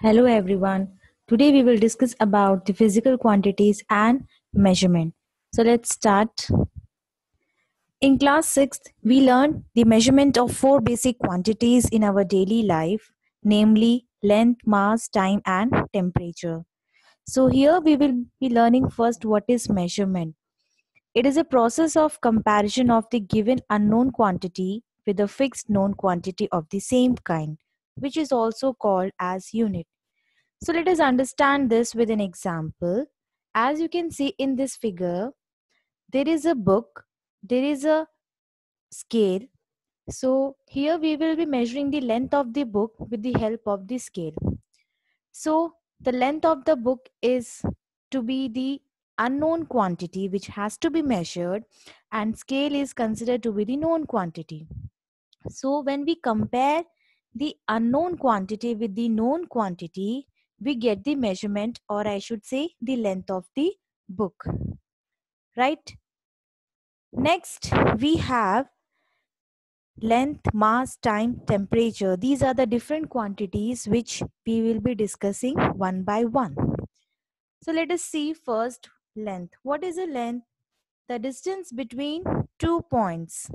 Hello everyone. Today we will discuss about the physical quantities and measurement. So let's start. In class 6th, we learned the measurement of four basic quantities in our daily life, namely length, mass, time and temperature. So here we will be learning first what is measurement. It is a process of comparison of the given unknown quantity with a fixed known quantity of the same kind, which is also called as unit. So let us understand this with an example. As you can see in this figure, there is a book, there is a scale. So here we will be measuring the length of the book with the help of the scale. So the length of the book is to be the unknown quantity which has to be measured, and scale is considered to be the known quantity. So when we compare the unknown quantity with the known quantity, we get the measurement, or I should say the length of the book, right? Next, we have length, mass, time, temperature. These are the different quantities which we will be discussing one by one. So let us see first length. What is a length? The distance between 2 points.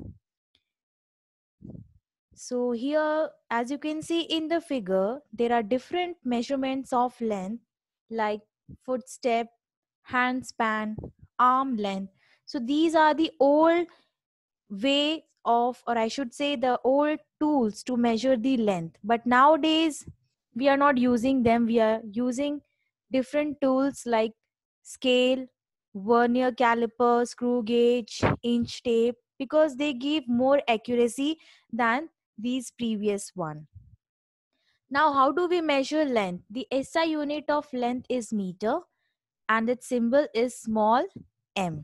So here, as you can see in the figure, there are different measurements of length like footstep, hand span, arm length. So these are the old way of, or I should say the old tools to measure the length. But nowadays, we are not using them. We are using different tools like scale, vernier caliper, screw gauge, inch tape, because they give more accuracy than these previous one. Now, how do we measure length? The SI unit of length is meter and its symbol is small m.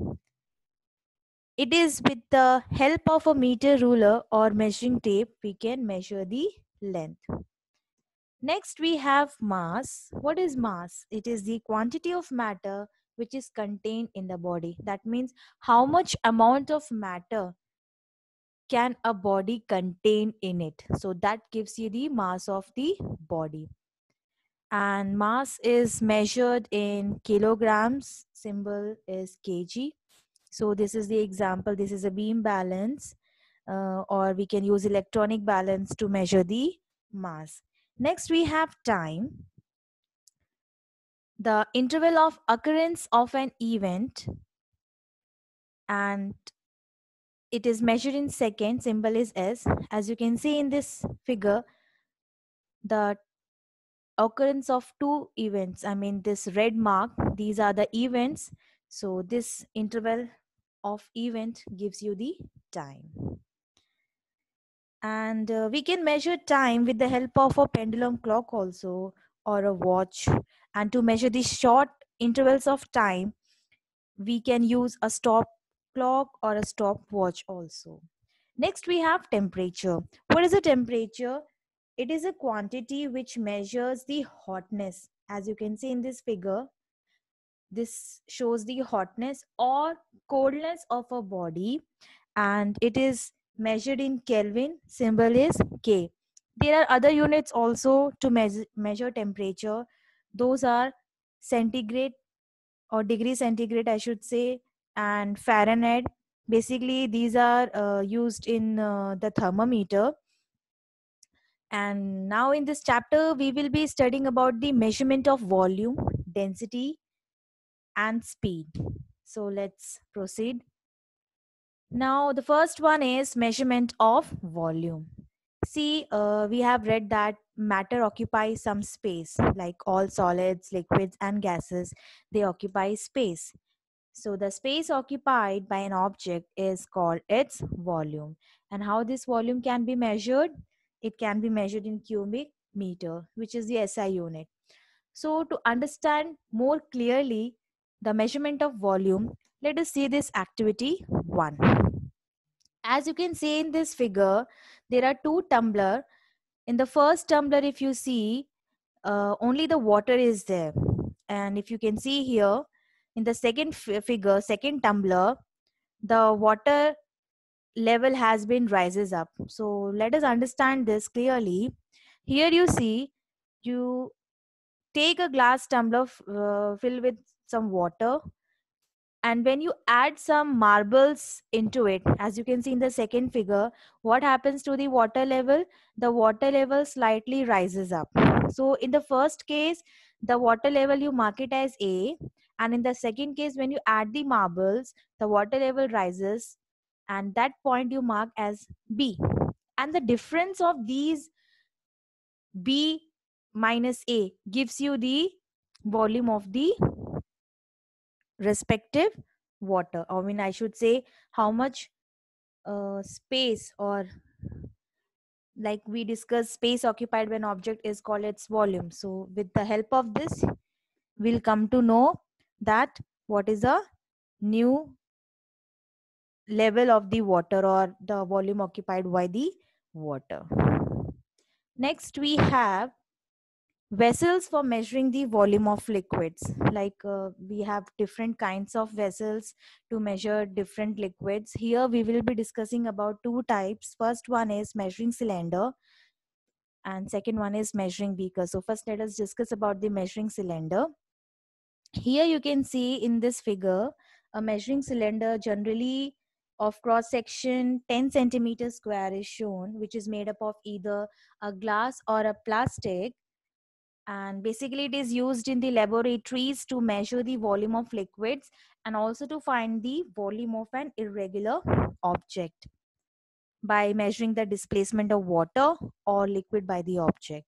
It is with the help of a meter ruler or measuring tape we can measure the length. Next we have mass. What is mass? It is the quantity of matter which is contained in the body. That means how much amount of matter can a body contain in it. So that gives you the mass of the body. And mass is measured in kilograms. Symbol is kg. So this is the example. This is a beam balance, or we can use electronic balance to measure the mass. Next we have time. The interval of occurrence of an event, and it is measured in seconds. Symbol is s. As you can see in this figure, the occurrence of two events, I mean this red mark, these are the events. So this interval of event gives you the time. And we can measure time with the help of a pendulum clock also, or a watch. And to measure the short intervals of time, we can use a stop clock or a stopwatch also. Next we have temperature. What is a temperature? It is a quantity which measures the hotness. As you can see in this figure, this shows the hotness or coldness of a body, and it is measured in Kelvin. Symbol is K. There are other units also to measure temperature. Those are centigrade, or degree centigrade I should say, and Fahrenheit. Basically these are used in the thermometer. And now in this chapter we will be studying about the measurement of volume, density and speed. So let's proceed. Now the first one is measurement of volume. See, we have read that matter occupies some space, like all solids, liquids and gases, they occupy space. So the space occupied by an object is called its volume. And how this volume can be measured? It can be measured in cubic meter, which is the SI unit. So to understand more clearly the measurement of volume, let us see this activity 1. As you can see in this figure, there are two tumbler. In the first tumbler, if you see, only the water is there. And if you can see here, in the second figure, second tumbler, the water level has been rises up. So let us understand this clearly. Here you see you take a glass tumbler filled with some water, and when you add some marbles into it, as you can see in the second figure, what happens to the water level? The water level slightly rises up. So in the first case, the water level you mark it as A, and in the second case, when you add the marbles, the water level rises, and that point you mark as B. And the difference of these B minus A gives you the volume of the respective water. I mean, I should say how much space, or like we discussed, space occupied when object is called its volume. So with the help of this, we'll come to know that what is a new level of the water, or the volume occupied by the water. Next, we have vessels for measuring the volume of liquids. Like we have different kinds of vessels to measure different liquids. Here we will be discussing about two types. First one is measuring cylinder, and second one is measuring beaker. So first let us discuss about the measuring cylinder. Here you can see in this figure a measuring cylinder, generally of cross section 10 centimeters square, is shown, which is made up of either a glass or a plastic. And basically it is used in the laboratories to measure the volume of liquids, and also to find the volume of an irregular object by measuring the displacement of water or liquid by the object.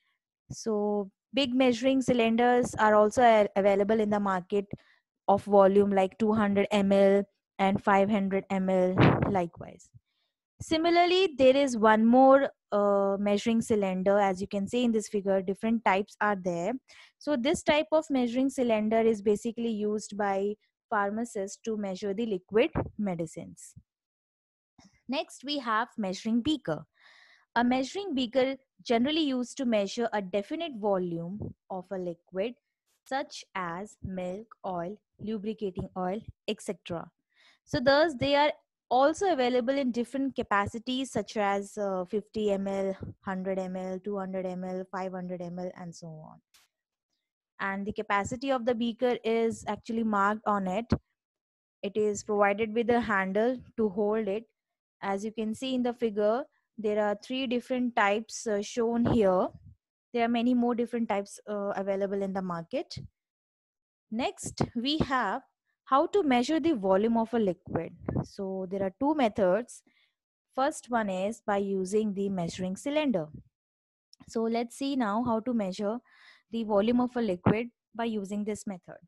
So big measuring cylinders are also available in the market, of volume like 200 ml and 500 ml likewise. Similarly, there is one more measuring cylinder. As you can see in this figure, different types are there. So this type of measuring cylinder is basically used by pharmacists to measure the liquid medicines. Next, we have measuring beaker. A measuring beaker generally used to measure a definite volume of a liquid such as milk, oil, lubricating oil, etc. So thus they are also available in different capacities such as 50 ml, 100 ml, 200 ml, 500 ml, and so on. And the capacity of the beaker is actually marked on it. It is provided with a handle to hold it. As you can see in the figure, there are three different types shown here. There are many more different types available in the market. Next, we have how to measure the volume of a liquid. So there are two methods. First one is by using the measuring cylinder. So let's see now how to measure the volume of a liquid by using this method.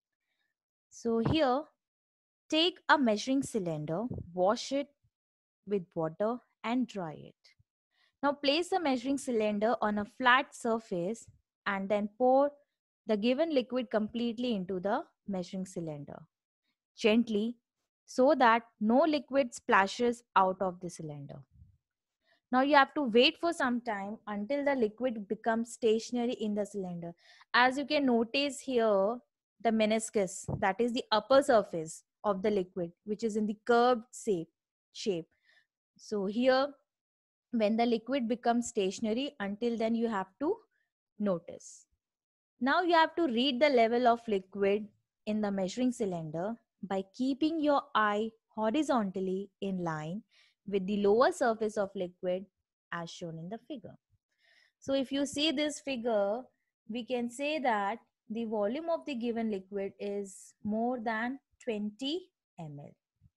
So here, take a measuring cylinder, wash it with water and dry it. Now place the measuring cylinder on a flat surface and then pour the given liquid completely into the measuring cylinder, gently, so that no liquid splashes out of the cylinder. Now you have to wait for some time until the liquid becomes stationary in the cylinder. As you can notice here, the meniscus, that is the upper surface of the liquid, which is in the curved shape. So here, when the liquid becomes stationary, until then you have to notice. Now you have to read the level of liquid in the measuring cylinder by keeping your eye horizontally in line with the lower surface of liquid as shown in the figure. So if you see this figure, we can say that the volume of the given liquid is more than 20 ml.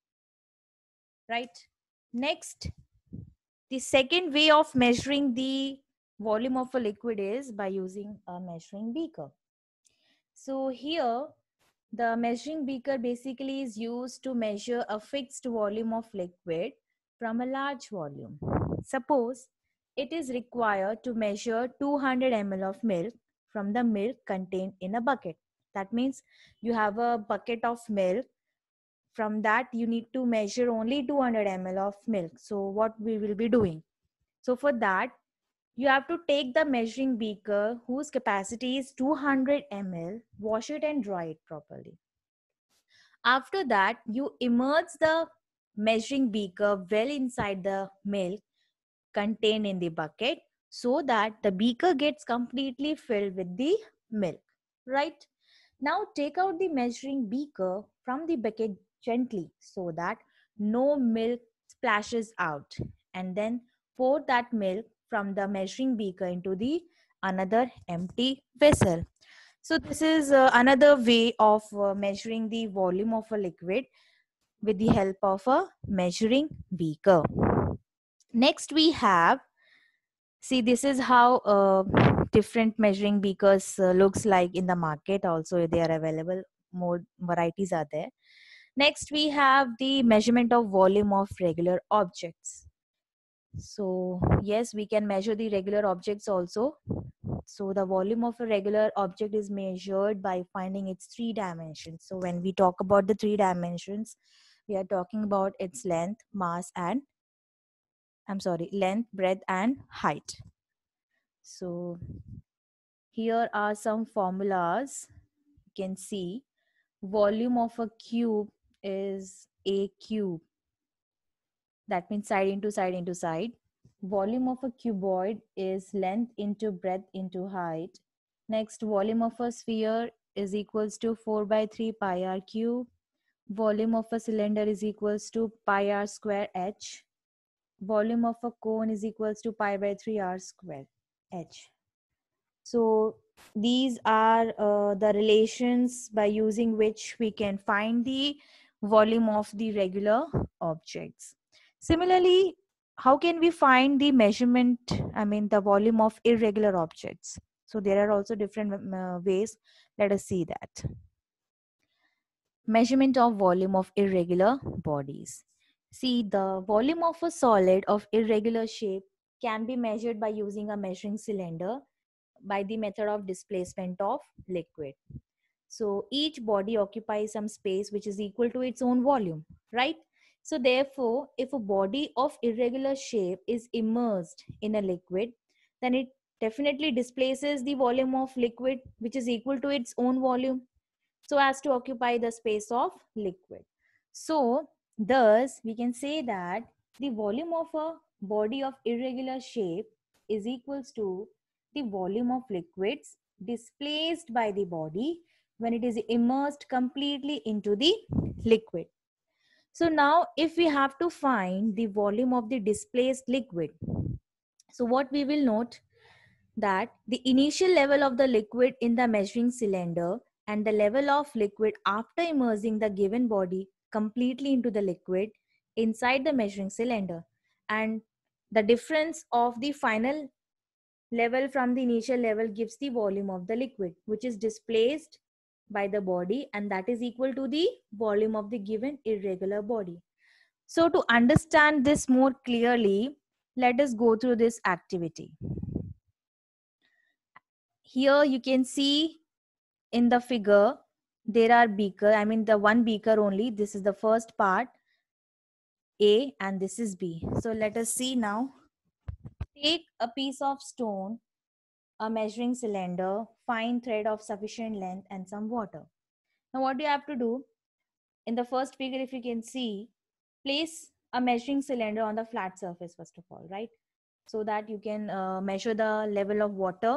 Right? Next, the second way of measuring the volume of a liquid is by using a measuring beaker. So here, the measuring beaker basically is used to measure a fixed volume of liquid from a large volume. Suppose it is required to measure 200 ml of milk from the milk contained in a bucket. That means you have a bucket of milk. From that, you need to measure only 200 ml of milk. So what we will be doing? So for that, you have to take the measuring beaker whose capacity is 200 ml, wash it and dry it properly. After that, you immerse the measuring beaker well inside the milk contained in the bucket so that the beaker gets completely filled with the milk, right? Now take out the measuring beaker from the bucket gently so that no milk splashes out, and then pour that milk from the measuring beaker into the another empty vessel. So this is another way of measuring the volume of a liquid with the help of a measuring beaker. Next we have, see, this is how different measuring beakers looks like in the market. Also, they are available. More varieties are there. Next, we have the measurement of volume of regular objects. So, yes, we can measure the regular objects also. So, the volume of a regular object is measured by finding its three dimensions. So, when we talk about the three dimensions, we are talking about its length, mass, and length, breadth, and height. So, here are some formulas. You can see volume of a cube is a cube. That means side into side into side. Volume of a cuboid is length into breadth into height. Next, volume of a sphere is equals to 4 by 3 pi r cube. Volume of a cylinder is equals to pi r square h. Volume of a cone is equals to pi by 3 r square h. So these are the relations by using which we can find the volume of the regular objects. Similarly, how can we find the measurement, the volume of irregular objects? So there are also different ways. Let us see that. Measurement of volume of irregular bodies. See, the volume of a solid of irregular shape can be measured by using a measuring cylinder by the method of displacement of liquid. So each body occupies some space which is equal to its own volume, right? So therefore, if a body of irregular shape is immersed in a liquid, then it definitely displaces the volume of liquid which is equal to its own volume, so as to occupy the space of liquid. So thus we can say that the volume of a body of irregular shape is equals to the volume of liquids displaced by the body when it is immersed completely into the liquid. So now if we have to find the volume of the displaced liquid, so what we will note, that the initial level of the liquid in the measuring cylinder and the level of liquid after immersing the given body completely into the liquid inside the measuring cylinder, and the difference of the final level from the initial level gives the volume of the liquid which is displaced by the body, and that is equal to the volume of the given irregular body. So to understand this more clearly, let us go through this activity. Here you can see in the figure there are beaker, the one beaker only. This is the first part A and this is B. So let us see now. Take a piece of stone, a measuring cylinder, fine thread of sufficient length, and some water. Now what do you have to do? In the first figure, if you can see, place a measuring cylinder on the flat surface first of all, right? So that you can measure the level of water,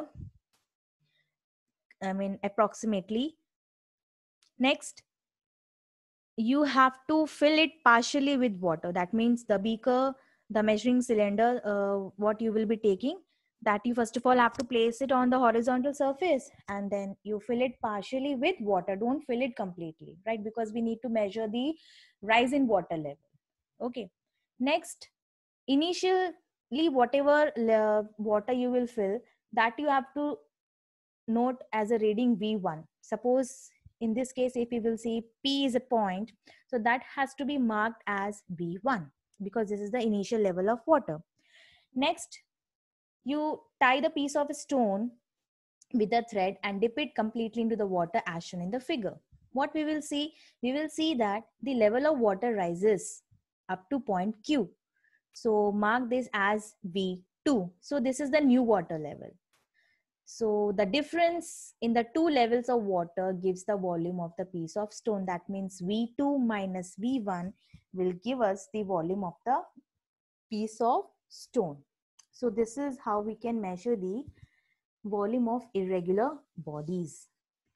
approximately. Next, you have to fill it partially with water. That means the beaker, the measuring cylinder, what you will be taking, that you first of all have to place it on the horizontal surface, and then you fill it partially with water. Don't fill it completely, right? Because we need to measure the rise in water level. Okay. Next, initially, whatever water you will fill, that you have to note as a reading V1. Suppose in this case, if we will see P is a point, so that has to be marked as V1 because this is the initial level of water. Next, you tie the piece of stone with a thread and dip it completely into the water as shown in the figure. What we will see? We will see that the level of water rises up to point Q. So mark this as V2. So this is the new water level. So the difference in the two levels of water gives the volume of the piece of stone. That means V2 minus V1 will give us the volume of the piece of stone. So this is how we can measure the volume of irregular bodies.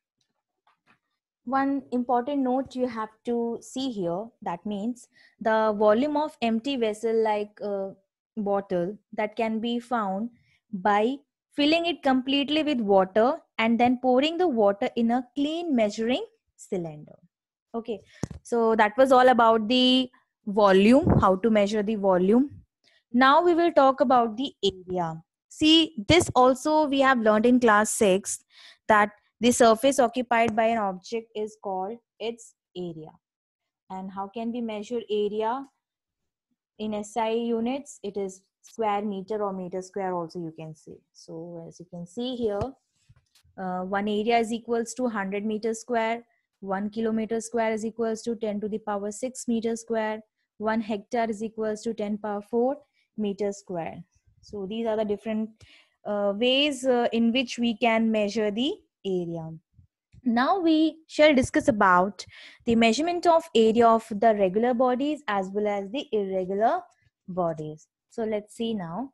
One important note you have to see here, that means the volume of empty vessel like a bottle that can be found by filling it completely with water and then pouring the water in a clean measuring cylinder. Okay, so that was all about the volume, how to measure the volume. Now we will talk about the area. See, this also we have learned in class 6, that the surface occupied by an object is called its area. And how can we measure area in SI units? It is square meter or meter square also you can say. So as you can see here, one area is equals to 100 meters square, 1 kilometer square is equals to 10 to the power 6 meters square, 1 hectare is equals to 10 power 4 meters square. So these are the different ways in which we can measure the area. Now we shall discuss about the measurement of area of the regular bodies as well as the irregular bodies. So let's see now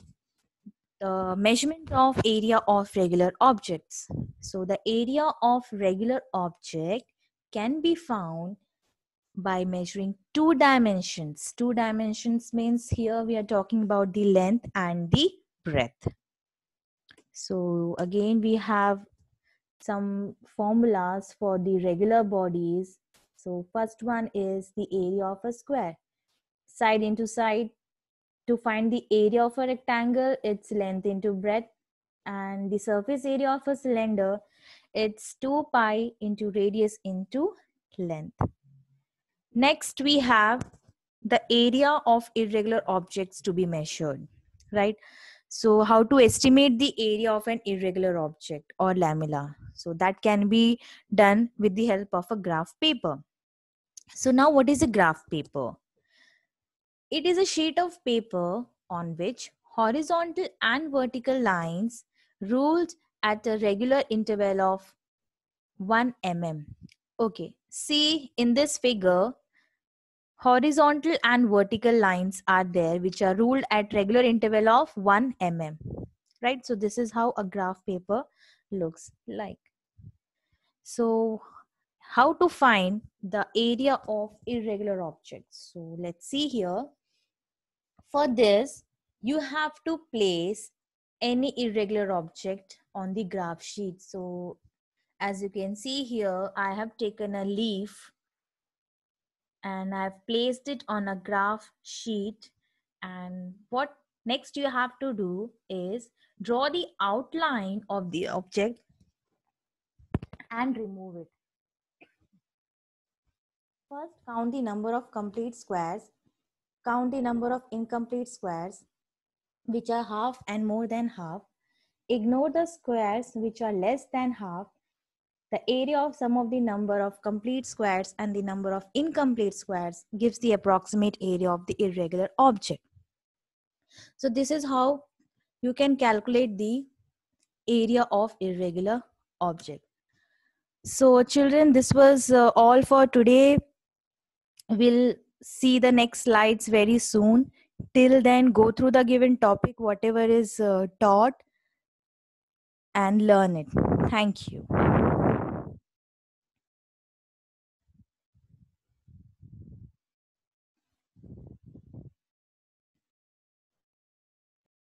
the measurement of area of regular objects. So the area of regular object can be found by measuring two dimensions. Two dimensions means here we are talking about the length and the breadth. So again we have some formulas for the regular bodies. So first one is the area of a square. Side into side. To find the area of a rectangle, its length into breadth, and the surface area of a cylinder, it's 2 pi into radius into length. Next, we have the area of irregular objects to be measured, right? So how to estimate the area of an irregular object or lamella? So that can be done with the help of a graph paper. So now what is a graph paper? It is a sheet of paper on which horizontal and vertical lines ruled at a regular interval of 1 mm. Okay, see in this figure, horizontal and vertical lines are there which are ruled at regular interval of 1 mm. Right, so this is how a graph paper looks like. So how to find the area of irregular objects? So let's see here. For this, you have to place any irregular object on the graph sheet. So as you can see here, I have taken a leaf and I've placed it on a graph sheet. And what next you have to do is draw the outline of the object and remove it. First, count the number of complete squares, count the number of incomplete squares, which are half and more than half. Ignore the squares which are less than half. The area of sum of the number of complete squares and the number of incomplete squares gives the approximate area of the irregular object. So this is how you can calculate the area of irregular object. So children, this was all for today. We'll see the next slides very soon. Till then, go through the given topic, whatever is taught, and learn it. Thank you.